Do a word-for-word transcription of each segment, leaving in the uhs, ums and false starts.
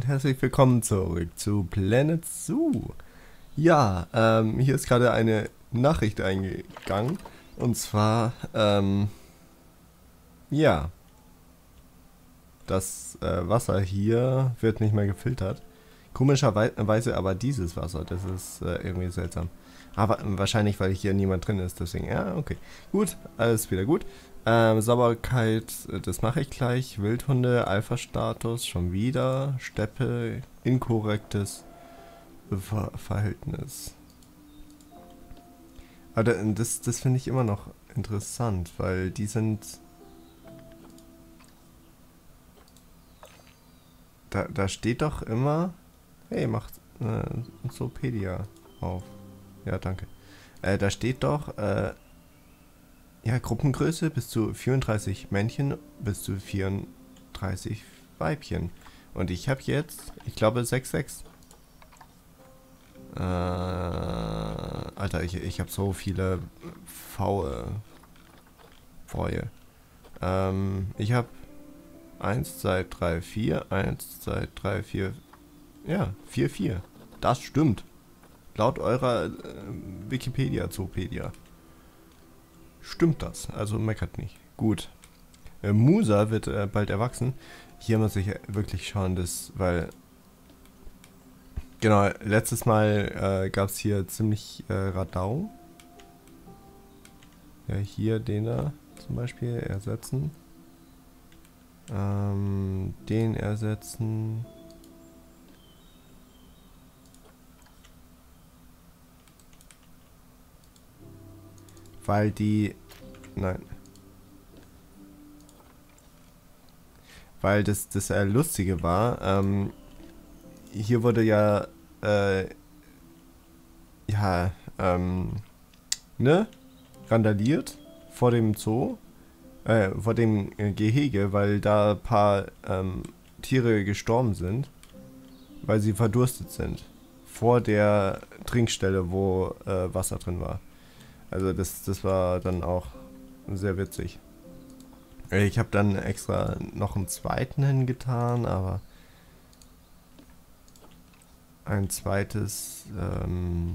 herzlich willkommen zurück zu Planet Zoo. Ja, ähm, hier ist gerade eine Nachricht eingegangen. Und zwar, ähm, ja, das äh, Wasser hier wird nicht mehr gefiltert. Komischerweise aber dieses Wasser, das ist äh, irgendwie seltsam. Aber wahrscheinlich, weil hier niemand drin ist, deswegen, ja, okay. Gut, alles wieder gut. Ähm, Sauberkeit, das mache ich gleich. Wildhunde, Alpha-Status, schon wieder. Steppe, inkorrektes Ver Verhältnis. Aber das, das finde ich immer noch interessant, weil die sind... Da, da steht doch immer... Hey, macht äh, Zoopedia auf. Ja, danke. Äh, da steht doch... Äh, Ja, Gruppengröße bis zu vierunddreißig Männchen, bis zu vierunddreißig Weibchen. Und ich habe jetzt, ich glaube, sechs sechs. Äh, Alter, ich, ich habe so viele Faue. Fäue. Ähm, ich habe eins, zwei, drei, vier, eins, zwei, drei, vier, ja, vier, vier. Das stimmt. Laut eurer äh, Wikipedia, Zoopedia. Stimmt das, also meckert nicht. Gut. Äh, Musa wird äh, bald erwachsen. Hier muss ich wirklich schauen, dass, weil... Genau, letztes Mal äh, gab es hier ziemlich äh, Radau. Ja, hier den da zum Beispiel ersetzen. Ähm, den ersetzen. Weil die... Nein. Weil das, das äh, Lustige war, ähm, hier wurde ja, äh, ja, ähm, ne? Randaliert vor dem Zoo, äh, vor dem äh, Gehege, weil da ein paar ähm, Tiere gestorben sind, weil sie verdurstet sind. Vor der Trinkstelle, wo äh, Wasser drin war. Also das, das war dann auch sehr witzig. Ich habe dann extra noch einen zweiten hingetan, aber ein zweites, ähm,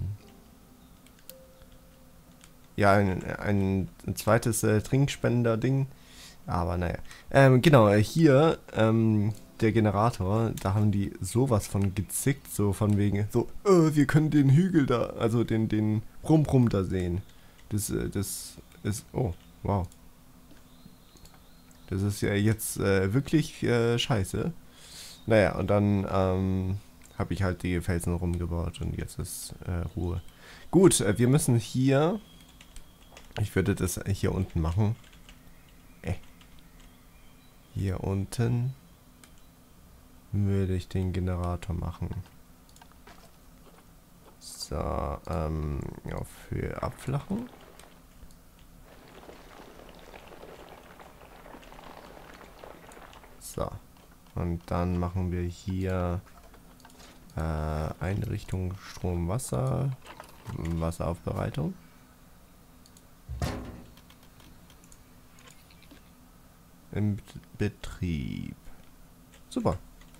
ja, ein, ein, ein zweites äh, Trinkspender-Ding. Aber naja. Ähm, genau, hier, ähm, der Generator, da haben die sowas von gezickt, so von wegen, so, äh, wir können den Hügel da, also den, den Brumm-Brumm da sehen. Das, das ist... Oh, wow. Das ist ja jetzt äh, wirklich äh, scheiße. Naja, und dann ähm, habe ich halt die Felsen rumgebaut und jetzt ist äh, Ruhe. Gut, äh, wir müssen hier... Ich würde das hier unten machen. Äh. Hier unten würde ich den Generator machen. So, ähm, auf Höhe abflachen. So, und dann machen wir hier äh, Einrichtung Strom, Wasser, Wasseraufbereitung. Im Betrieb. Super.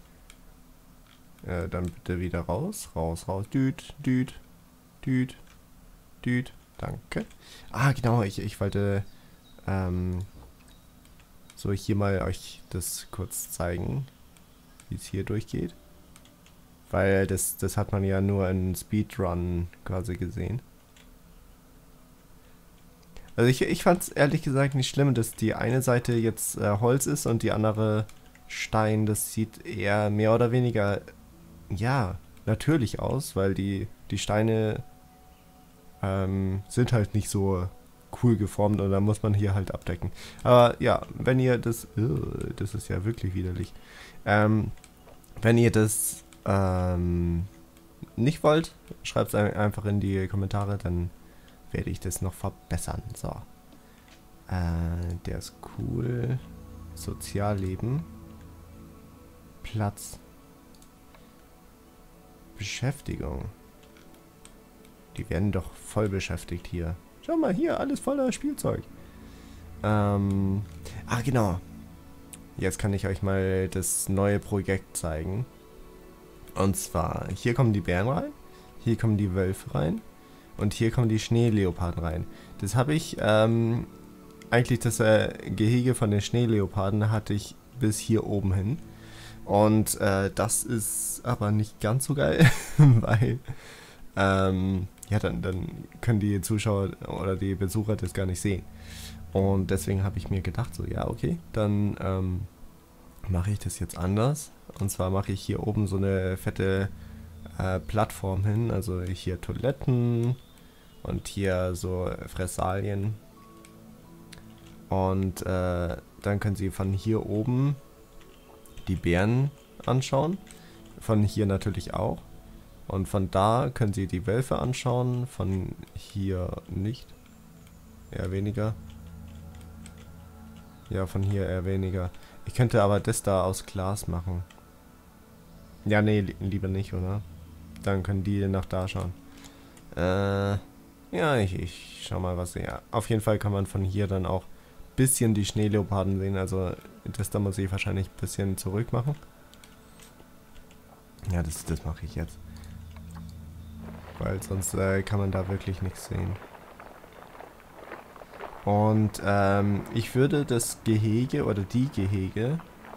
Äh, dann bitte wieder raus, raus, raus. Düt, düt, düt, düt. Danke. Ah, genau, ich, ich wollte ähm, so hier mal euch das kurz zeigen, wie es hier durchgeht. Weil das, das hat man ja nur in Speedrun quasi gesehen. Also ich, ich fand es ehrlich gesagt nicht schlimm, dass die eine Seite jetzt äh, Holz ist und die andere Stein. Das sieht eher mehr oder weniger, ja, natürlich aus, weil die, die Steine ähm, sind halt nicht so cool geformt und da muss man hier halt abdecken. Aber ja, wenn ihr das... Uh, das ist ja wirklich widerlich. Ähm, wenn ihr das ähm, nicht wollt, schreibt es einfach in die Kommentare, dann werde ich das noch verbessern. So. Äh, der ist cool. Sozialleben. Platz. Beschäftigung. Die werden doch voll beschäftigt hier. Schau mal hier, alles voller Spielzeug. Ähm, ah, genau. Jetzt kann ich euch mal das neue Projekt zeigen. Und zwar, hier kommen die Bären rein, hier kommen die Wölfe rein und hier kommen die Schneeleoparden rein. Das habe ich, ähm, eigentlich das äh, Gehege von den Schneeleoparden hatte ich bis hier oben hin. Und äh, das ist aber nicht ganz so geil, weil, ähm, ja, dann, dann können die Zuschauer oder die Besucher das gar nicht sehen. Und deswegen habe ich mir gedacht, so, ja, okay, dann ähm, mache ich das jetzt anders. Und zwar mache ich hier oben so eine fette äh, Plattform hin. Also hier Toiletten und hier so Fressalien. Und äh, dann können Sie von hier oben die Bären anschauen. Von hier natürlich auch. Und von da können Sie die Wölfe anschauen. Von hier nicht. Eher weniger. Ja, von hier eher weniger. Ich könnte aber das da aus Glas machen. Ja, nee, li lieber nicht, oder? Dann können die nach da schauen. Äh, ja, ich, ich schau mal, was... Ja, auf jeden Fall kann man von hier dann auch ein bisschen die Schneeleoparden sehen. Also, das da muss ich wahrscheinlich ein bisschen zurück machen. Ja, das, das mache ich jetzt. Weil sonst äh, kann man da wirklich nichts sehen. Und ähm, ich würde das Gehege oder die Gehege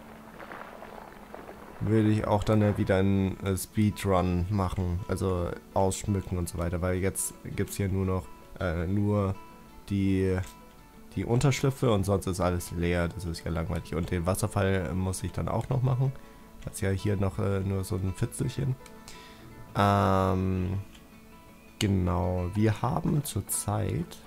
würde ich auch dann äh, wieder einen äh, Speedrun machen, also ausschmücken und so weiter, weil jetzt gibt es hier nur noch äh, nur die, die Unterschlüpfe und sonst ist alles leer, das ist ja langweilig. Und den Wasserfall muss ich dann auch noch machen, das ist ja hier noch äh, nur so ein Fitzelchen. Ähm, genau, wir haben zurzeit...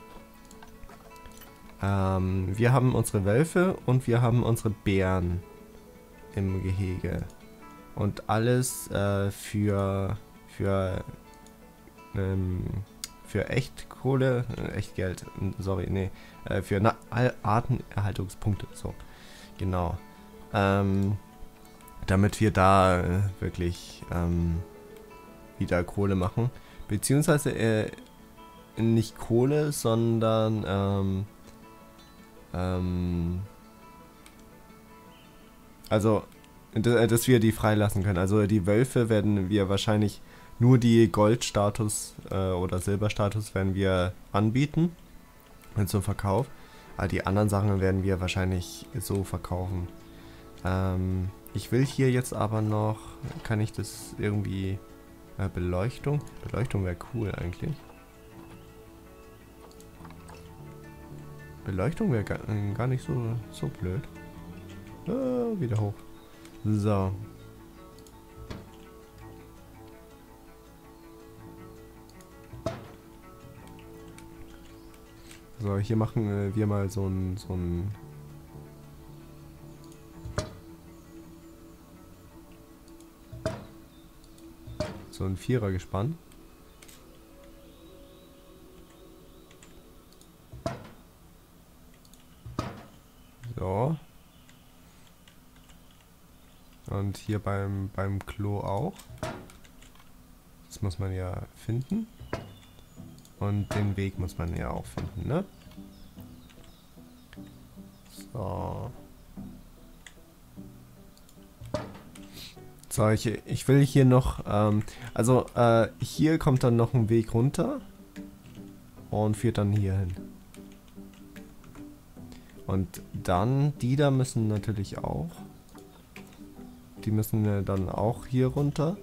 Ähm, wir haben unsere Wölfe und wir haben unsere Bären im Gehege. Und alles äh, für für ähm, für Echtkohle, äh, Echtgeld, sorry, nee, äh, für Na Artenerhaltungspunkte, so, genau. Ähm, damit wir da äh, wirklich ähm, wieder Kohle machen. Beziehungsweise äh, nicht Kohle, sondern ähm, Ähm, also, dass wir die freilassen können. Also die Wölfe werden wir wahrscheinlich nur die Goldstatus äh, oder Silberstatus werden wir anbieten zum Verkauf. Aber die anderen Sachen werden wir wahrscheinlich so verkaufen. Ähm, ich will hier jetzt aber noch, kann ich das irgendwie, äh, Beleuchtung? Beleuchtung wäre cool eigentlich. Beleuchtung wäre gar, gar nicht so, so blöd. Ah, wieder hoch. So. So, hier machen äh, wir mal so ein, so ein... So ein Vierergespann. So. Und hier beim, beim Klo auch. Das muss man ja finden. Und den Weg muss man ja auch finden, ne? So. So, ich, ich will hier noch, ähm, also äh, hier kommt dann noch ein Weg runter und führt dann hier hin. Und dann, die da müssen natürlich auch. Die müssen äh, dann auch hier runter.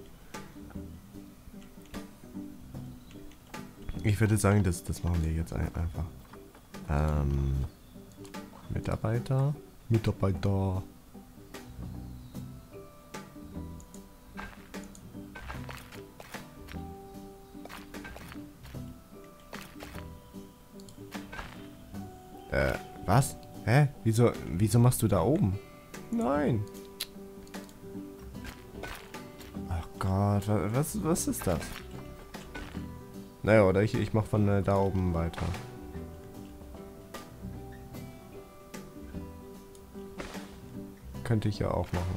Ich würde sagen, das, das machen wir jetzt ein, einfach. Ähm, Mitarbeiter. Mitarbeiter. Äh, was? Hä? Wieso, wieso machst du da oben? Nein. Ach Gott, was, was ist das? Naja, oder ich, ich mach von äh, da oben weiter. Könnte ich ja auch machen.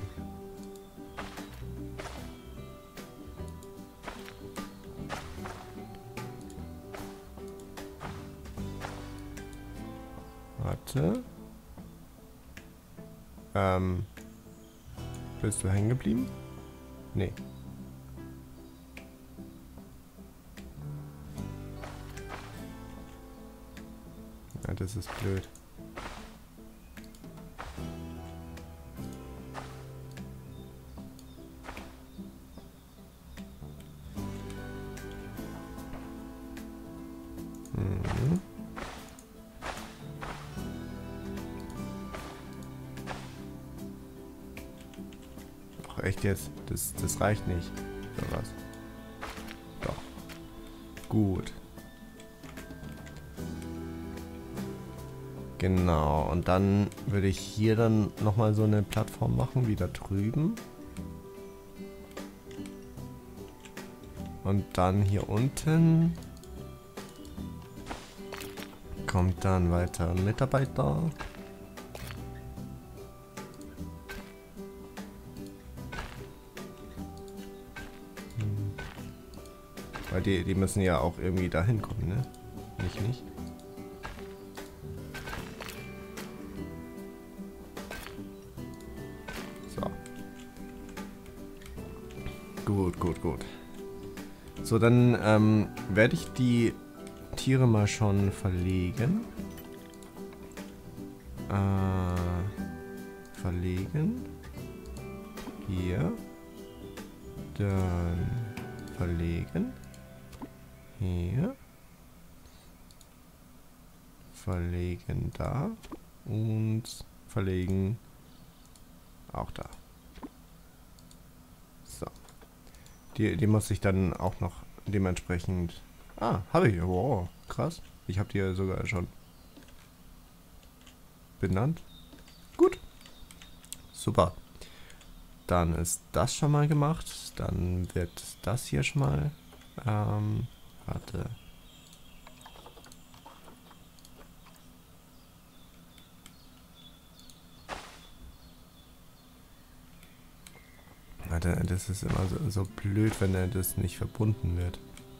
Warte. Ähm. Bist du hängen geblieben? Nee. Ja, das ist blöd. Mhm. Ach, echt jetzt? Das, das reicht nicht. Oder was? Doch. Gut. Genau, und dann würde ich hier dann nochmal so eine Plattform machen, wie da drüben. Und dann hier unten kommt dann weiter ein Mitarbeiter. Hm. Weil die, die müssen ja auch irgendwie da hinkommen, ne? Nicht, nicht? So. Gut, gut, gut. So, dann ähm, werde ich die Tiere mal schon verlegen. Äh, verlegen. Hier. Dann verlegen. Hier. Verlegen da. Und verlegen auch da. So. Die, die muss ich dann auch noch dementsprechend... Ah, habe ich. Wow, krass. Ich habe die ja sogar schon benannt. Gut. Super. Dann ist das schon mal gemacht. Dann wird das hier schon mal... Ähm, warte. Warte, das ist immer so, so blöd, wenn er das nicht verbunden wird.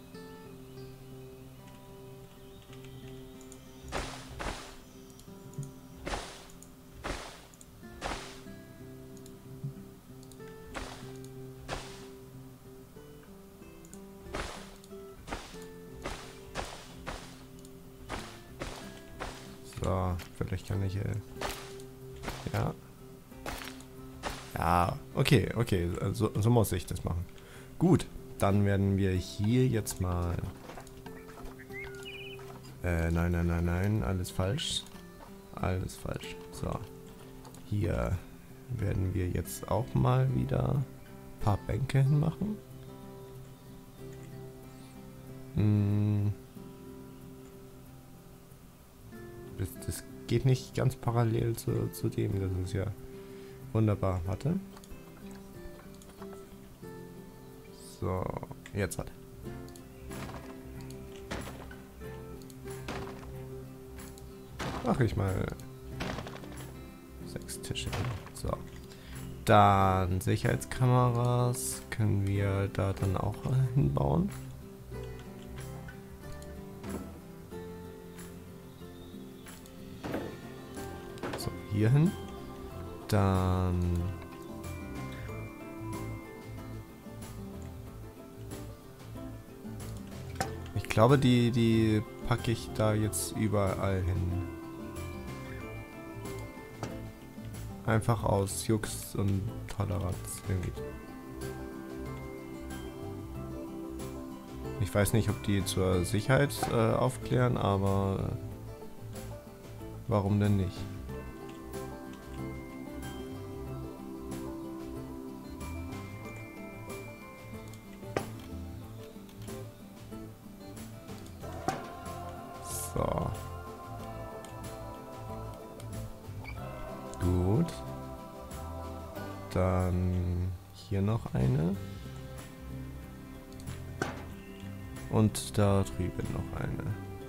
So, vielleicht kann ich... Äh, ja. Ja, okay, okay. So, so muss ich das machen. Gut, dann werden wir hier jetzt mal... Äh, nein, nein, nein, nein. Alles falsch. Alles falsch. So. Hier werden wir jetzt auch mal wieder ein paar Bänke hinmachen. Hm. Das, das geht nicht ganz parallel zu, zu dem. Das ist ja wunderbar. Warte. So, jetzt warte. Mach ich mal sechs Tische. So. Dann Sicherheitskameras können wir da dann auch hinbauen. So, hier hin. Dann... Ich glaube, die, die packe ich da jetzt überall hin. Einfach aus Jux und Toleranz irgendwie. Ich weiß nicht, ob die zur Sicherheit äh, aufklären, aber äh, warum denn nicht? So. Gut. Dann hier noch eine. Und da drüben noch eine.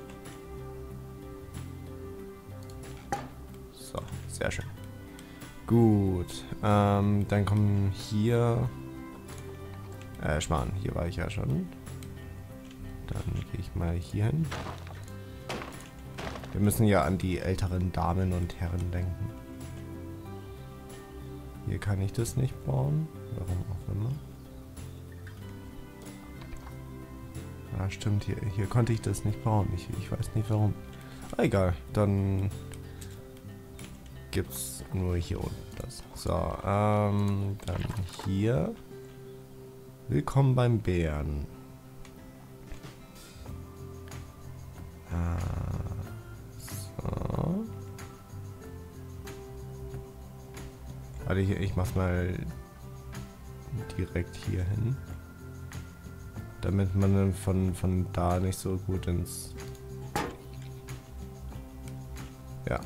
So, sehr schön. Gut. Ähm, dann kommen hier... Äh, Schmarrn, hier war ich ja schon. Dann gehe ich mal hier hin. Wir müssen ja an die älteren Damen und Herren denken. Hier kann ich das nicht bauen. Warum auch immer. Ah, stimmt. Hier, hier konnte ich das nicht bauen. Ich, ich weiß nicht warum. Ah, egal, dann gibt's nur hier unten das. So, ähm, dann hier. Willkommen beim Bären. Ah, so. Warte, ich, ich mach's mal direkt hier hin. Damit man dann von, von da nicht so gut ins... Ja.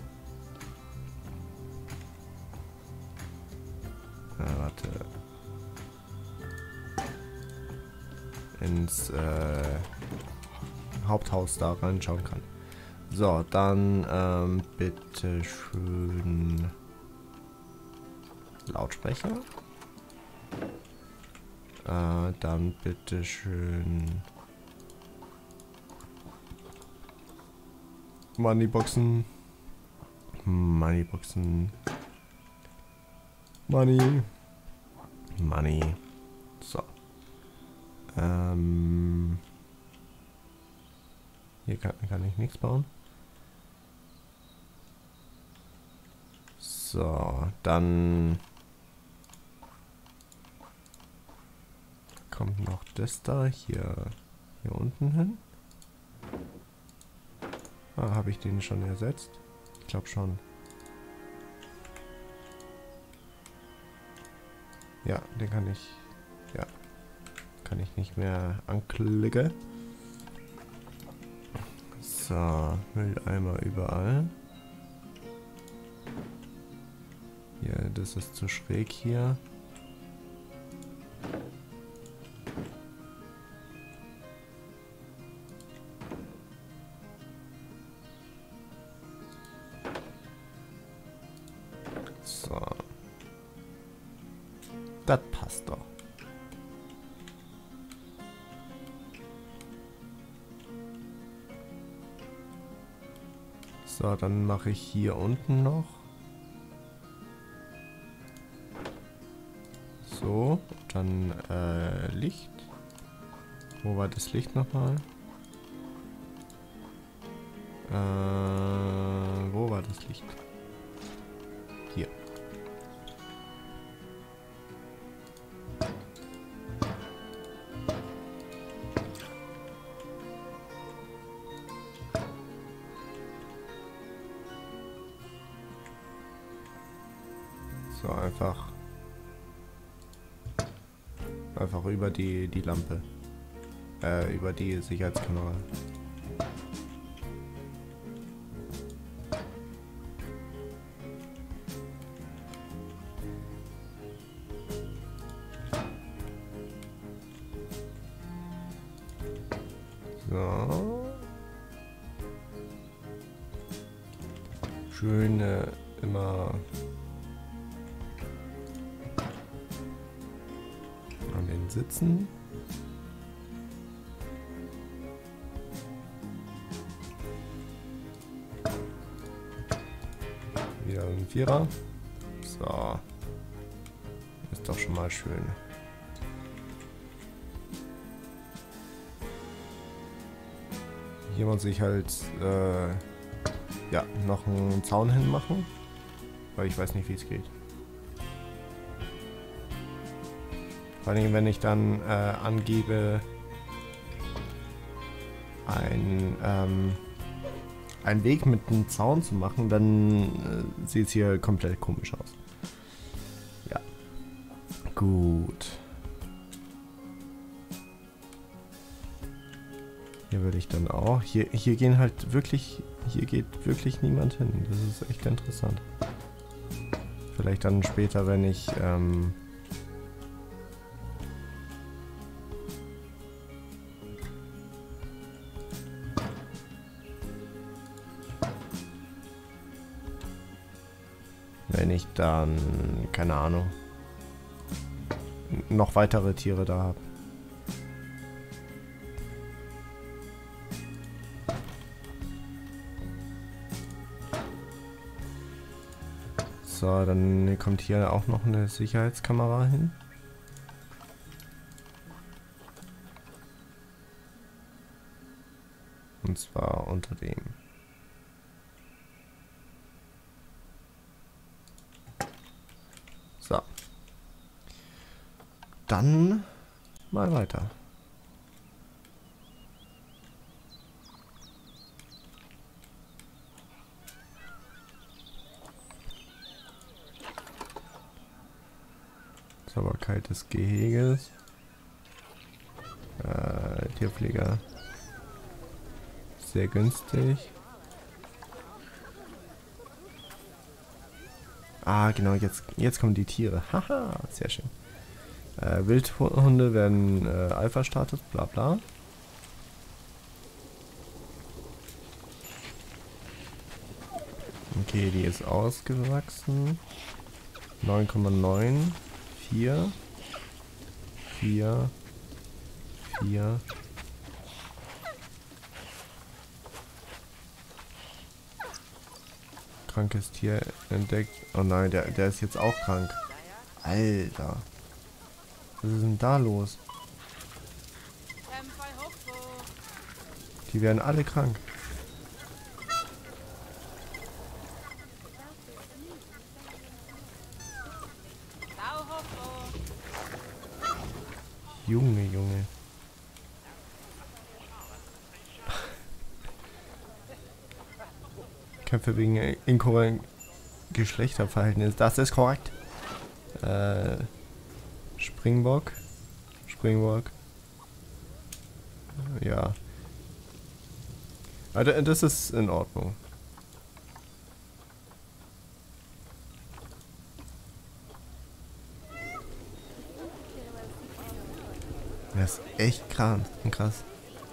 Na, warte. Ins äh, Haupthaus da reinschauen kann. So, dann ähm, bitte schön Lautsprecher. Äh, dann bitte schön Moneyboxen. Moneyboxen. Money. Money. So. Ähm. Hier kann, kann ich nichts bauen. So, dann kommt noch das da hier, hier unten hin. Ah, habe ich den schon ersetzt? Ich glaube schon. Ja, den kann ich, ja, kann ich nicht mehr anklicken. So, Mülleimer überall. Hier, das ist zu schräg hier. So. Das passt doch. So, dann mache ich hier unten noch. So, dann äh, Licht. Wo war das Licht nochmal? Äh, wo war das Licht? Hier. So, einfach einfach über die die Lampe, äh, über die Sicherheitskamera. So. Schöne immer an den Sitzen. Wieder ein Vierer. So. Ist doch schon mal schön. Hier muss ich halt äh, ja, noch einen Zaun hinmachen, weil ich weiß nicht, wie es geht. Vor allem, wenn ich dann äh, angebe, ein, ähm, einen Weg mit einem Zaun zu machen, dann äh, sieht es hier komplett komisch aus. Ja. Gut. Hier würde ich dann auch. Hier, hier gehen halt wirklich, hier geht wirklich niemand hin. Das ist echt interessant. Vielleicht dann später, wenn ich, ähm, wenn ich dann, keine Ahnung, noch weitere Tiere da habe. So, dann kommt hier auch noch eine Sicherheitskamera hin. Und zwar unter dem dann mal weiter. Sauberkeit des Geheges. Äh, Tierpfleger. Sehr günstig. Ah, genau, jetzt, jetzt kommen die Tiere. Haha, sehr schön. Äh, Wildhunde werden äh, Alpha-Status, bla bla. Okay, die ist ausgewachsen. neun Komma neun. vier. vier. vier. Krankes Tier entdeckt. Oh nein, der, der ist jetzt auch krank. Alter. Was ist denn da los? Die werden alle krank. Junge, Junge. Kämpfe wegen inkorrekten Geschlechterverhältnis. Das ist korrekt. Äh, Springbock. Springbock. Ja. Also, das ist in Ordnung. Das ist echt krass. krass.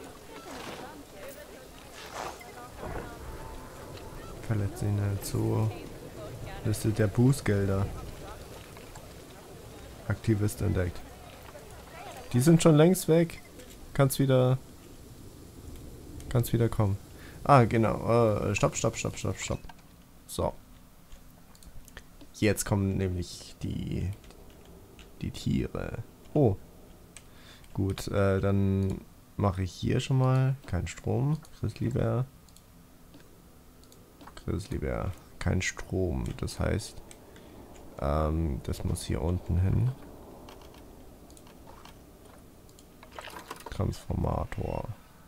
Verletzt ihn halt so. Liste der Bußgelder. Aktivist entdeckt. Die sind schon längst weg. Kannst wieder. Kannst wieder kommen. Ah, genau. Äh, stopp, stopp, stopp, stopp, stopp. So. Jetzt kommen nämlich die. Die Tiere. Oh. Gut, äh, dann mache ich hier schon mal keinen Strom. Grizzlybär. Grizzlybär. Kein Strom. Das heißt, ähm, das muss hier unten hin. Transformator.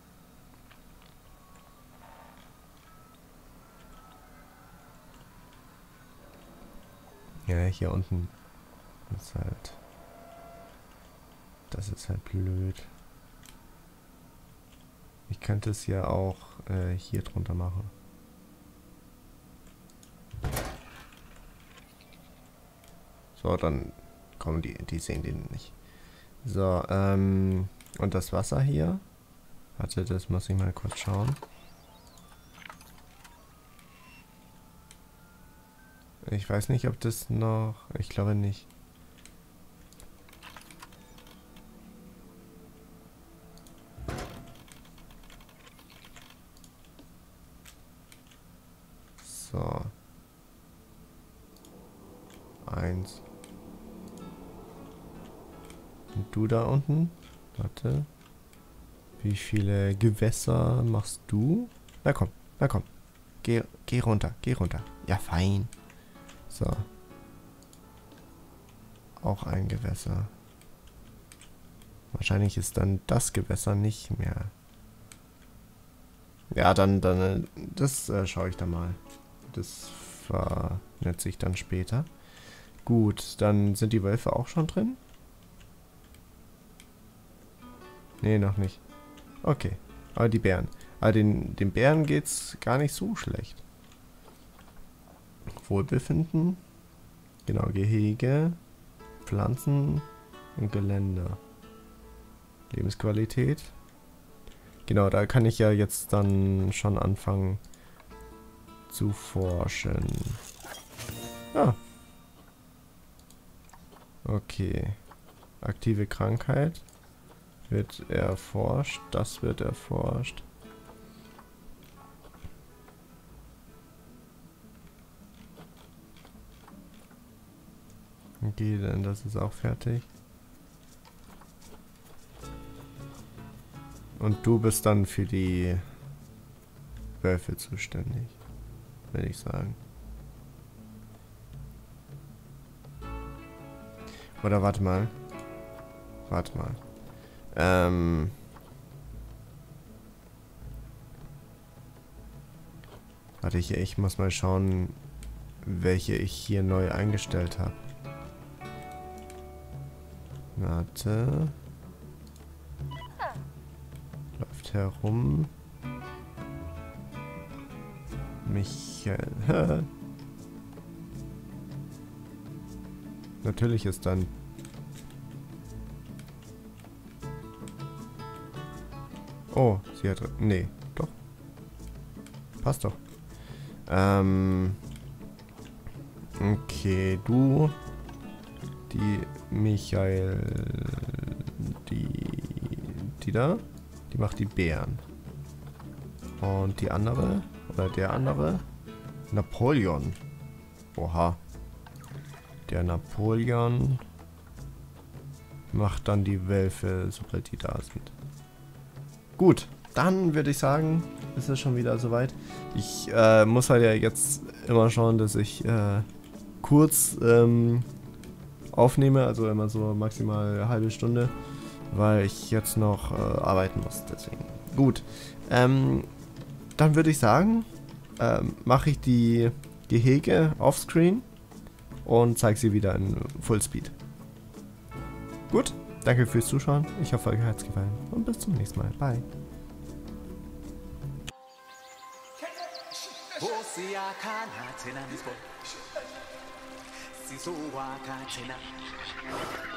Ja, hier unten ist halt. Das ist halt blöd. Ich könnte es ja auch äh, hier drunter machen. So, dann kommen die, die sehen den nicht. So, ähm, und das Wasser hier. Warte, das muss ich mal kurz schauen. Ich weiß nicht, ob das noch. Ich glaube nicht. So. Eins. Und du da unten? Warte. Wie viele Gewässer machst du? Na komm, na komm. Geh, geh runter, geh runter. Ja, fein. So. Auch ein Gewässer. Wahrscheinlich ist dann das Gewässer nicht mehr. Ja, dann, dann, äh, das äh, schaue ich dann mal. Das vernetze ich dann später. Gut, dann sind die Wölfe auch schon drin? Nee, noch nicht. Okay, aber die Bären. Aber den, den Bären geht's gar nicht so schlecht. Wohlbefinden. Genau, Gehege. Pflanzen und Gelände. Lebensqualität. Genau, da kann ich ja jetzt dann schon anfangen zu forschen. Ah. Okay. Aktive Krankheit wird erforscht. Das wird erforscht. Okay, dann das ist auch fertig. Und du bist dann für die Wölfe zuständig, würde ich sagen. Oder warte mal. Warte mal. Ähm... Warte, ich, ich muss mal schauen, welche ich hier neu eingestellt habe. Warte. Läuft herum. Michael. Natürlich ist dann... Oh, sie hat... Nee, doch. Passt doch. Ähm... Okay, du... Die Michael... Die... Die da? Die macht die Bären. Und die andere? Oder der andere? Napoleon. Oha. Der Napoleon macht dann die Wölfe, sobald die da sind. Gut, dann würde ich sagen, ist es schon wieder soweit. Ich äh, muss halt ja jetzt immer schauen, dass ich äh, kurz ähm, aufnehme, also immer so maximal eine halbe Stunde, weil ich jetzt noch äh, arbeiten muss, deswegen. Gut, ähm, dann würde ich sagen, ähm, mache ich die Gehege offscreen und zeige sie wieder in Fullspeed. Gut, danke fürs Zuschauen, ich hoffe, euch hat es gefallen und bis zum nächsten Mal. Bye. Siso wakachena